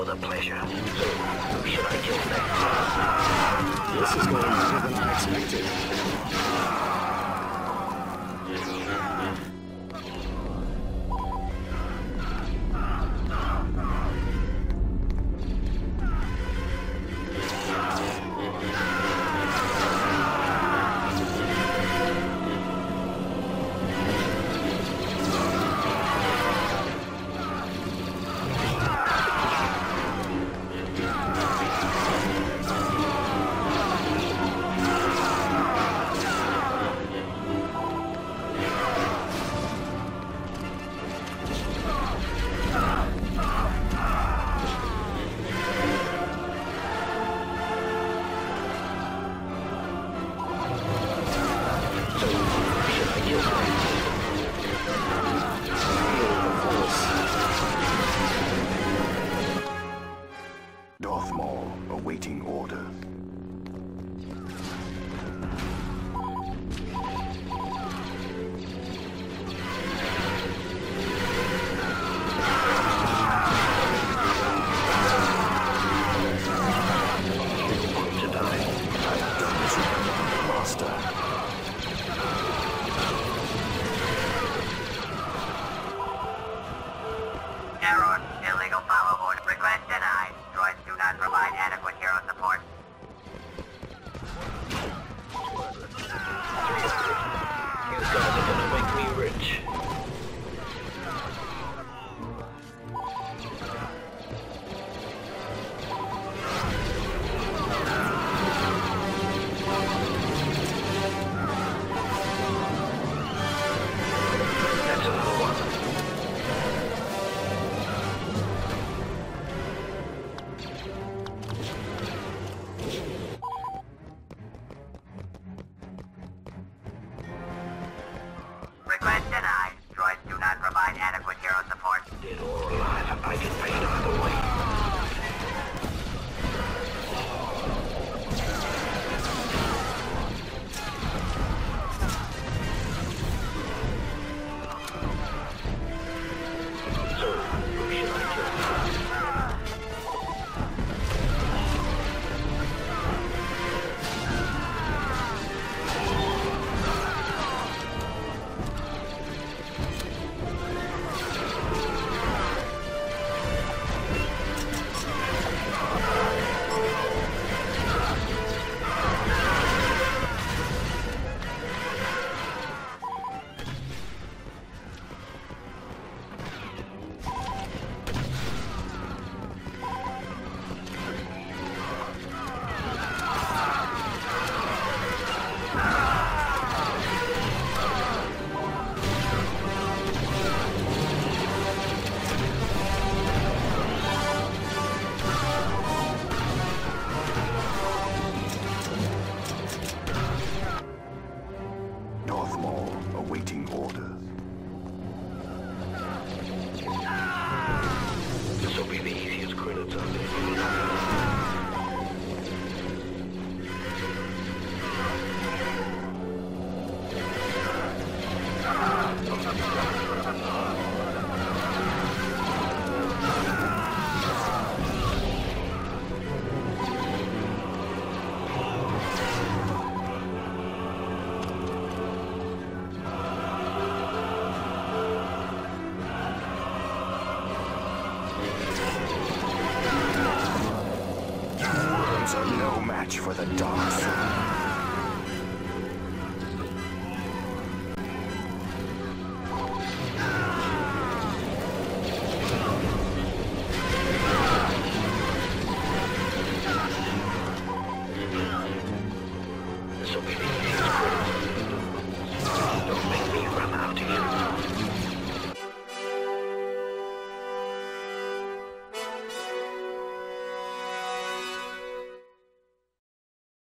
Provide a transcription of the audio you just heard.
a pleasure. So, should I kill next? This is going better than I expected. Awaiting order. Error. Illegal follow order. Request denied. Droids do not provide adequate hero support. You guys are gonna make me rich. That's another one. Request denied. Droids do not provide adequate hero support. Dead or alive, I get paid either way. So, who should I kill? Awaiting order. This'll be the easiest credits I've ever. Worms are no match for the dark side.